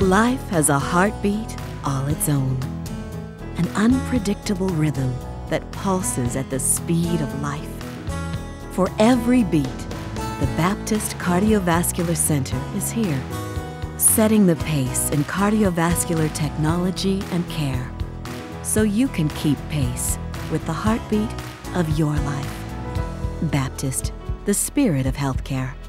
Life has a heartbeat all its own, an unpredictable rhythm that pulses at the speed of life. For every beat, the Baptist Cardiovascular Center is here, setting the pace in cardiovascular technology and care, so you can keep pace with the heartbeat of your life. Baptist, the spirit of healthcare.